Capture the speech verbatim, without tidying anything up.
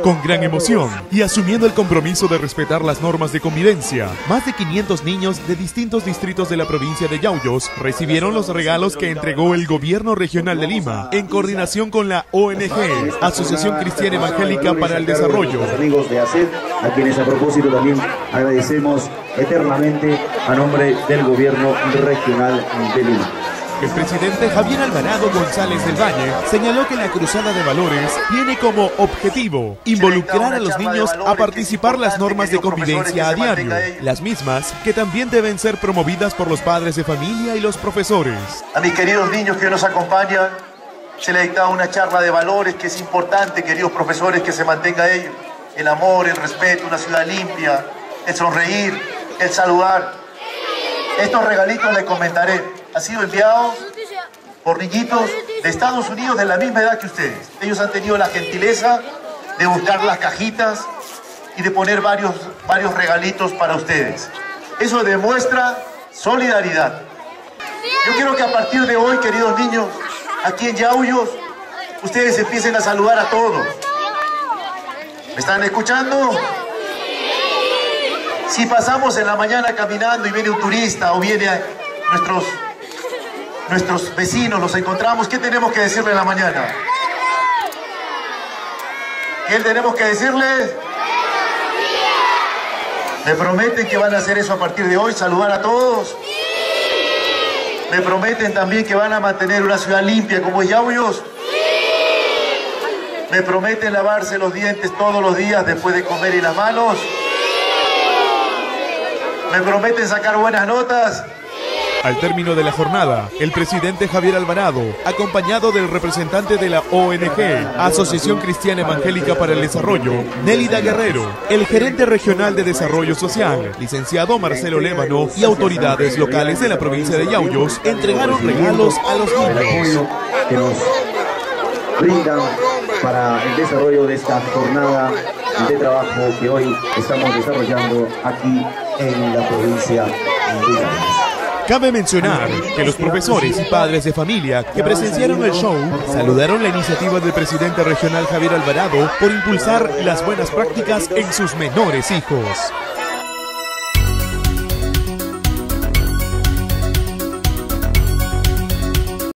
Con gran emoción y asumiendo el compromiso de respetar las normas de convivencia, más de quinientos niños de distintos distritos de la provincia de Yauyos recibieron los regalos que entregó el Gobierno Regional de Lima en coordinación con la O N G, Asociación Cristiana Evangélica para el Desarrollo. Los amigos de A C E D, a quienes a propósito también agradecemos eternamente a nombre del Gobierno Regional de Lima. El presidente Javier Alvarado González del Valle señaló que la Cruzada de Valores tiene como objetivo involucrar a los niños a participar las normas de convivencia a diario, las mismas que también deben ser promovidas por los padres de familia y los profesores. A mis queridos niños que nos acompañan, se les ha dictado una charla de valores que es importante, queridos profesores, que se mantenga ello. El amor, el respeto, una ciudad limpia, el sonreír, el saludar. Estos regalitos les comentaré. Han sido enviados por niñitos de Estados Unidos de la misma edad que ustedes. Ellos han tenido la gentileza de buscar las cajitas y de poner varios, varios regalitos para ustedes. Eso demuestra solidaridad. Yo quiero que a partir de hoy, queridos niños, aquí en Yauyos, ustedes empiecen a saludar a todos. ¿Me están escuchando? Si pasamos en la mañana caminando y viene un turista o viene a nuestros... Nuestros vecinos, los encontramos, ¿qué tenemos que decirle en la mañana? ¿Qué tenemos que decirles? ¿Me prometen que van a hacer eso a partir de hoy? ¿Saludar a todos? ¿Me prometen también que van a mantener una ciudad limpia como es Yauyos? ¿Me prometen lavarse los dientes todos los días después de comer y las manos? ¿Me prometen sacar buenas notas? Al término de la jornada, el presidente Javier Alvarado, acompañado del representante de la O N G, Asociación Cristiana Evangélica para el Desarrollo, Nélida Guerrero, el gerente regional de Desarrollo Social, licenciado Marcelo Lévano, y autoridades locales de la provincia de Yauyos, entregaron regalos a los niños. Que nos brindan para el desarrollo de esta jornada de trabajo que hoy estamos desarrollando aquí en la provincia de Yauyos. Cabe mencionar que los profesores y padres de familia que presenciaron el show saludaron la iniciativa del presidente regional Javier Alvarado por impulsar las buenas prácticas en sus menores hijos.